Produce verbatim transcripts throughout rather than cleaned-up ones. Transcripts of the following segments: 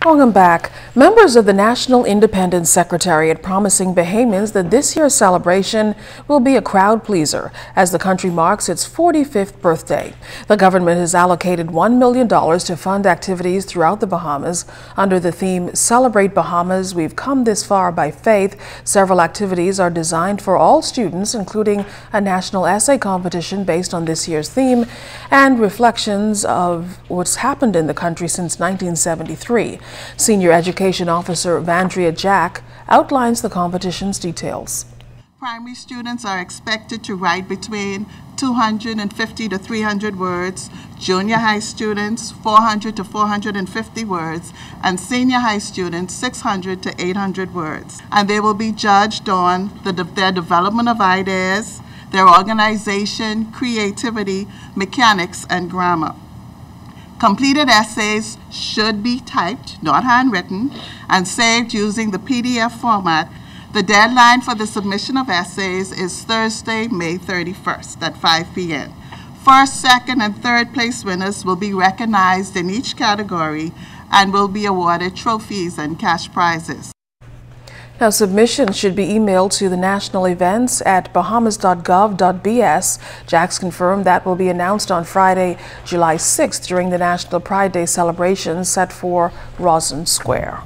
Welcome back. Members of the National Independence Secretariat promising Bahamians that this year's celebration will be a crowd pleaser as the country marks its forty-fifth birthday. The government has allocated one million dollars to fund activities throughout the Bahamas under the theme Celebrate Bahamas, We've Come This Far by Faith. Several activities are designed for all students, including a national essay competition based on this year's theme and reflections of what's happened in the country since nineteen seventy-three. Senior Education Officer Vandria Jack outlines the competition's details. Primary students are expected to write between two hundred fifty to three hundred words, junior high students four hundred to four hundred fifty words, and senior high students six hundred to eight hundred words. And they will be judged on the, their development of ideas, their organization, creativity, mechanics, and grammar. Completed essays should be typed, not handwritten, and saved using the P D F format. The deadline for the submission of essays is Thursday, May thirty-first at five p m First, second, and third place winners will be recognized in each category and will be awarded trophies and cash prizes. Now, submissions should be emailed to the national events at bahamas dot gov dot b s. Jax confirmed that will be announced on Friday, July sixth during the National Pride Day celebrations set for Roslyn Square.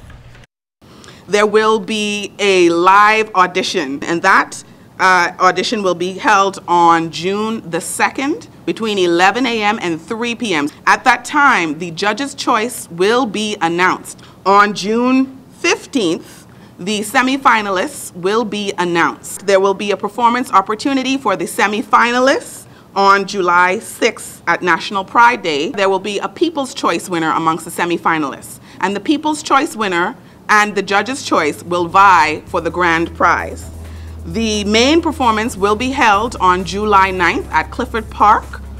There will be a live audition, and that uh, audition will be held on June the second between eleven a m and three p m At that time, the judge's choice will be announced. On June fifteenth, the semifinalists will be announced. There will be a performance opportunity for the semifinalists on July sixth at National Pride Day. There will be a People's Choice winner amongst the semifinalists, and the People's Choice winner and the judge's choice will vie for the grand prize. The main performance will be held on July ninth at Clifford Park